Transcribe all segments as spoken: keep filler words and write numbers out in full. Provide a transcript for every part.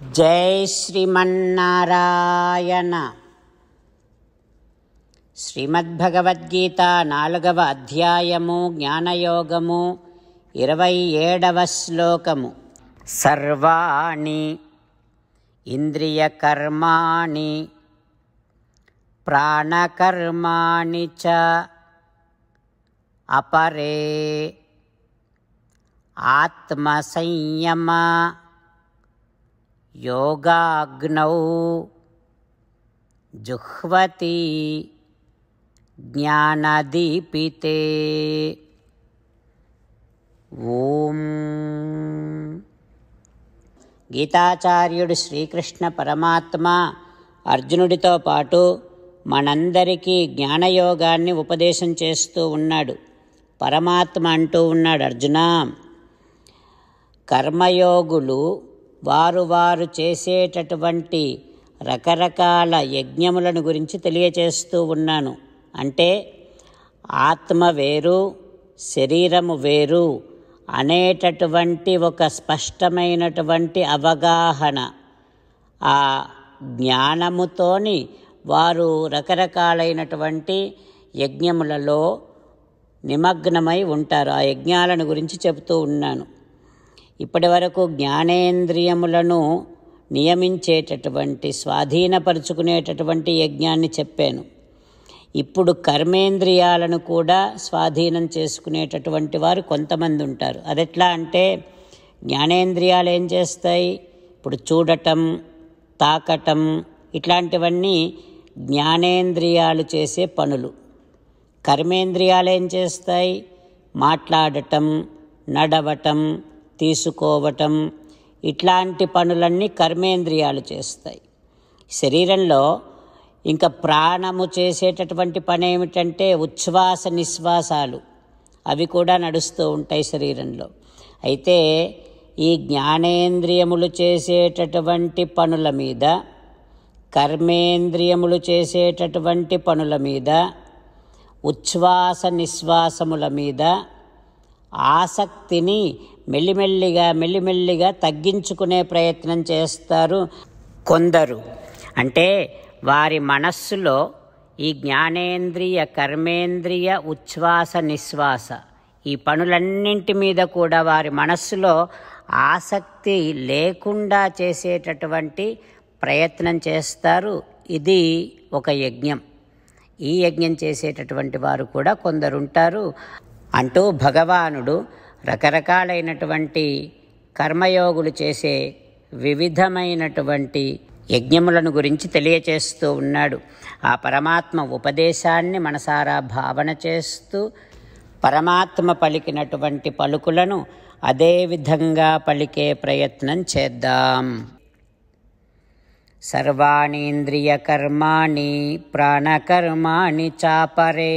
జై శ్రీమన్నారాయణ. శ్రీమద్భగవద్గీత నాలుగవ అధ్యాయము జ్ఞానయోగము ఇరవై ఏడవ శ్లోకము. సర్వాణి ఇంద్రియకర్మాణి ప్రాణకర్మాణి చ అపరే ఆత్మసంయమ యోగాగ్నౌ జుహ్వతి జ్ఞానదీపితే. ఓం. గీతాచార్యుడు శ్రీకృష్ణ పరమాత్మ అర్జునుడితో పాటు మనందరికీ జ్ఞానయోగాన్ని ఉపదేశం చేస్తూ ఉన్నాడు. పరమాత్మ అంటూ ఉన్నాడు, అర్జునా, కర్మయోగులు వారు వారు చేసేటటువంటి రకరకాల యజ్ఞములను గురించి తెలియచేస్తూ ఉన్నాను. అంటే ఆత్మ వేరు, శరీరము వేరు అనేటటువంటి ఒక స్పష్టమైనటువంటి అవగాహన, ఆ జ్ఞానముతోని వారు రకరకాలైనటువంటి యజ్ఞములలో నిమగ్నమై ఉంటారు. ఆ యజ్ఞాలను గురించి చెబుతూ ఉన్నాను. ఇప్పటి వరకు జ్ఞానేంద్రియములను నియమించేటటువంటి, స్వాధీనపరుచుకునేటటువంటి యజ్ఞాన్ని చెప్పాను. ఇప్పుడు కర్మేంద్రియాలను కూడా స్వాధీనం చేసుకునేటటువంటి వారు కొంతమంది ఉంటారు. అదెట్లా అంటే, జ్ఞానేంద్రియాలు ఏం చేస్తాయి? ఇప్పుడు చూడటం, తాకటం, ఇట్లాంటివన్నీ జ్ఞానేంద్రియాలు చేసే పనులు. కర్మేంద్రియాలు ఏం చేస్తాయి? మాట్లాడటం, నడవటం, తీసుకోవటం, ఇట్లాంటి పనులన్నీ కర్మేంద్రియాలు చేస్తాయి. శరీరంలో ఇంకా ప్రాణము చేసేటటువంటి పని ఏమిటంటే ఉచ్ఛ్వాస నిశ్వాసాలు, అవి కూడా నడుస్తూ ఉంటాయి శరీరంలో. అయితే ఈ జ్ఞానేంద్రియములు చేసేటటువంటి పనుల మీద, కర్మేంద్రియములు చేసేటటువంటి పనుల మీద, ఉచ్ఛ్వాస నిశ్వాసముల మీద ఆసక్తిని మెల్లిమెల్లిగా మెల్లిమెల్లిగా తగ్గించుకునే ప్రయత్నం చేస్తారు కొందరు. అంటే వారి మనస్సులో ఈ జ్ఞానేంద్రియ, కర్మేంద్రియ, ఉచ్ఛ్వాస నిశ్వాస ఈ పనులన్నింటి మీద కూడా వారి మనస్సులో ఆసక్తి లేకుండా చేసేటటువంటి ప్రయత్నం చేస్తారు. ఇది ఒక యజ్ఞం. ఈ యజ్ఞం చేసేటటువంటి వారు కూడా కొందరుంటారు అంటూ భగవానుడు రకరకాలైనటువంటి కర్మయోగులు చేసే వివిధమైనటువంటి యజ్ఞములను గురించి తెలియచేస్తూ ఉన్నాడు. ఆ పరమాత్మ ఉపదేశాన్ని మనసారా భావన చేస్తూ పరమాత్మ పలికినటువంటి పలుకులను అదే విధంగా పలికే ప్రయత్నం చేద్దాం. సర్వాణీంద్రియకర్మాణి ప్రాణకర్మాణి చాపరే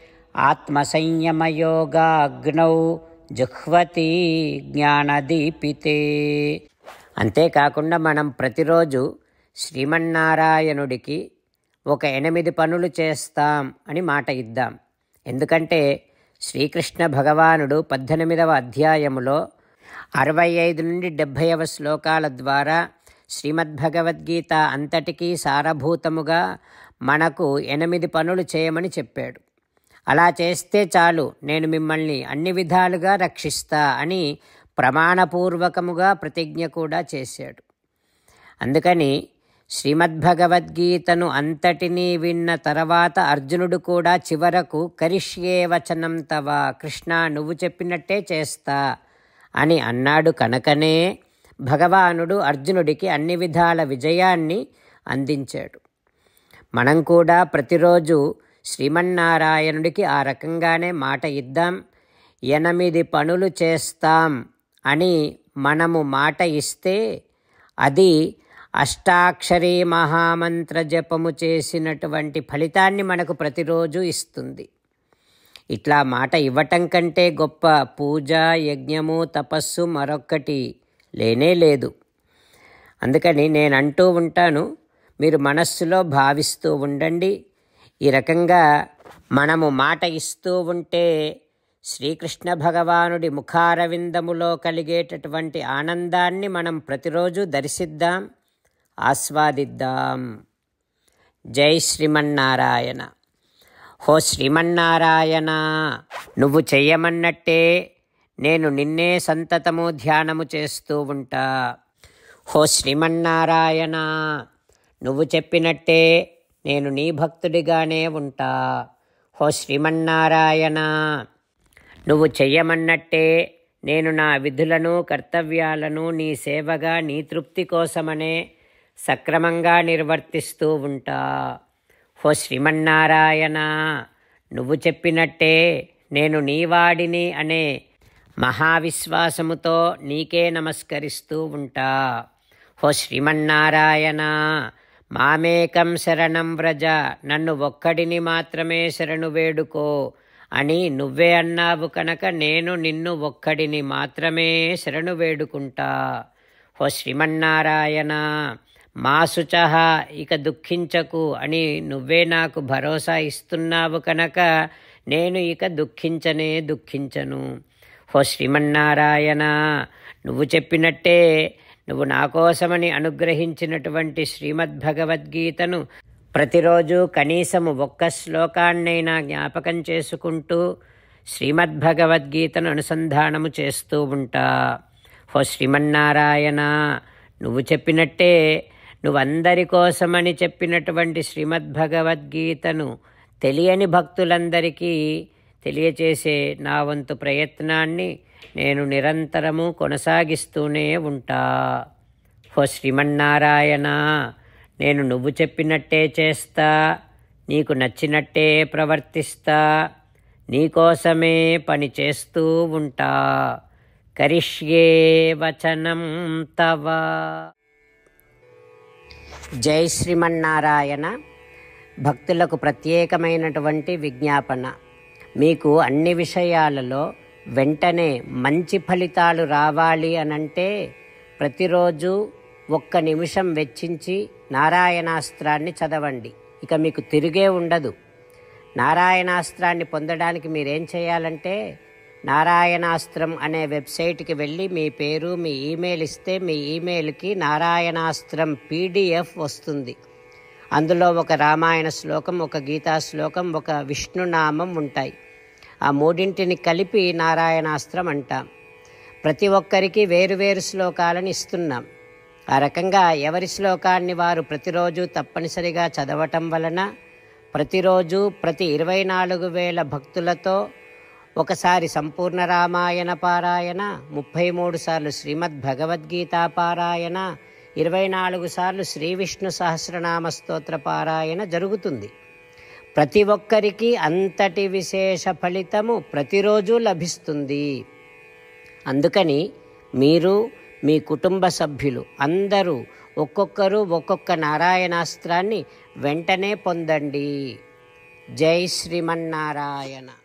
ఆత్మసంయమయోగాగ్నౌ జుహ్వతి జ్ఞానదీపితే. అంతేకాకుండా మనం ప్రతిరోజు శ్రీమన్నారాయణుడికి ఒక ఎనిమిది పనులు చేస్తాం అని మాట ఇద్దాం. ఎందుకంటే శ్రీకృష్ణ భగవానుడు పద్దెనిమిదవ అధ్యాయములో అరవై ఐదు నుండి డెబ్భైవ శ్లోకాల ద్వారా శ్రీమద్భగవద్గీత అంతటికీ సారభూతముగా మనకు ఎనిమిది పనులు చేయమని చెప్పాడు. అలా చేస్తే చాలు, నేను మిమ్మల్ని అన్ని విధాలుగా రక్షిస్తా అని ప్రమాణపూర్వకముగా ప్రతిజ్ఞ కూడా చేశాడు. అందుకని శ్రీమద్భగవద్గీతను అంతటినీ విన్న తర్వాత అర్జునుడు కూడా చివరకు కరిష్యే వచనం తవ, కృష్ణ నువ్వు చెప్పినట్టే చేస్తా అని అన్నాడు. కనుకనే భగవానుడు అర్జునుడికి అన్ని విధాల విజయాన్ని అందించాడు. మనం కూడా ప్రతిరోజు శ్రీమన్నారాయణుడికి ఆ రకంగానే మాట ఇద్దాం. ఎనిమిది పనులు చేస్తాం అని మనము మాట ఇస్తే అది అష్టాక్షరీ మహామంత్ర జపము చేసినటువంటి ఫలితాన్ని మనకు ప్రతిరోజు ఇస్తుంది. ఇట్లా మాట ఇవ్వటం కంటే గొప్ప పూజ, యజ్ఞము, తపస్సు మరొక్కటి లేనే లేదు. అందుకని నేను అంటూ ఉంటాను, మీరు మనస్సులో భావిస్తూ ఉండండి. ఈ రకంగా మనము మాట ఇస్తూ ఉంటే శ్రీకృష్ణ భగవానుడి ముఖారవిందములో కలిగేటటువంటి ఆనందాన్ని మనం ప్రతిరోజు దర్శిద్దాం, ఆస్వాదిద్దాం. జై శ్రీమన్నారాయణ. హో శ్రీమన్నారాయణ, నువ్వు చెయ్యమన్నట్టే నేను నిన్నే సంతతము ధ్యానము చేస్తూ ఉంటా. హో శ్రీమన్నారాయణ, నువ్వు చెప్పినట్టే నేను నీ భక్తుడిగానే ఉంటా. హో శ్రీమన్నారాయణ, నువ్వు చెయ్యమన్నట్టే నేను నా విధులను కర్తవ్యాలను నీ సేవగా నీ తృప్తి కోసమనే సక్రమంగా నిర్వర్తిస్తూ ఉంటా. హో శ్రీమన్నారాయణ, నువ్వు చెప్పినట్టే నేను నీవాడిని అనే మహావిశ్వాసముతో నీకే నమస్కరిస్తూ ఉంటా. హో శ్రీమన్నారాయణ, మామేకం శరణం వ్రజ, నన్ను ఒక్కడిని మాత్రమే శరణు వేడుకో అని నువ్వే అన్నావు కనుక నేను నిన్ను ఒక్కడిని మాత్రమే శరణు వేడుకుంటా. హో శ్రీమన్నారాయణ, మా శుచః, ఇక దుఃఖించకు అని నువ్వే నాకు భరోసా ఇస్తున్నావు కనుక నేను ఇక దుఃఖించనే దుఃఖించను. హో శ్రీమన్నారాయణ, నువ్వు చెప్పినట్టే నువ్వు నా కోసమని అనుగ్రహించినటువంటి శ్రీమద్భగవద్గీతను ప్రతిరోజు కనీసము ఒక్క శ్లోకాన్నైనా జ్ఞాపకం చేసుకుంటూ శ్రీమద్భగవద్గీతను అనుసంధానము చేస్తూ ఉంటా. హో శ్రీమన్నారాయణ, నువ్వు చెప్పినట్టే నువ్వందరి కోసమని చెప్పినటువంటి శ్రీమద్భగవద్గీతను తెలియని భక్తులందరికీ తెలియచేసే నా వంతు ప్రయత్నాన్ని నేను నిరంతరము కొనసాగిస్తూనే ఉంటా. హో శ్రీమన్నారాయణ, నేను నువ్వు చెప్పినట్టే చేస్తా, నీకు నచ్చినట్టే ప్రవర్తిస్తా, నీకోసమే పని చేస్తూ ఉంటా. కరిష్యే వచనం తవ. జై శ్రీమన్నారాయణ. భక్తులకు ప్రత్యేకమైనటువంటి విజ్ఞాపన. మీకు అన్ని విషయాలలో వెంటనే మంచి ఫలితాలు రావాలి అనంటే ప్రతిరోజు ఒక్క నిమిషం వెచ్చించి నారాయణాస్త్రాన్ని చదవండి. ఇక మీకు తిరిగే ఉండదు. నారాయణాస్త్రాన్ని పొందడానికి మీరేం చేయాలంటే నారాయణాస్త్రం అనే వెబ్సైట్కి వెళ్ళి మీ పేరు మీ ఈమెయిల్ ఇస్తే మీ ఈమెయిల్కి నారాయణాస్త్రం పీడిఎఫ్ వస్తుంది. అందులో ఒక రామాయణ శ్లోకం, ఒక గీతా శ్లోకం, ఒక విష్ణునామం ఉంటాయి. ఆ మూడింటిని కలిపి నారాయణాస్త్రం అంటాం. ప్రతి ఒక్కరికి వేరువేరు శ్లోకాలను ఇస్తున్నాం. ఆ రకంగా ఎవరి శ్లోకాన్ని వారు ప్రతిరోజు తప్పనిసరిగా చదవటం వలన ప్రతిరోజు ప్రతి ఇరవై నాలుగు వేల భక్తులతో ఒకసారి సంపూర్ణ రామాయణ పారాయణ, ముప్పై మూడు సార్లు శ్రీమద్ భగవద్గీత పారాయణ, ఇరవై నాలుగు సార్లు శ్రీ విష్ణు సహస్రనామ స్తోత్ర పారాయణ జరుగుతుంది. ప్రతి ఒక్కరికి అంతటి విశేష ఫలితము ప్రతిరోజు లభిస్తుంది. అందుకని మీరు మీ కుటుంబ సభ్యులు అందరూ ఒక్కొక్కరు ఒక్కొక్క నారాయణాస్త్రాన్ని వెంటనే పొందండి. జై శ్రీమన్నారాయణ.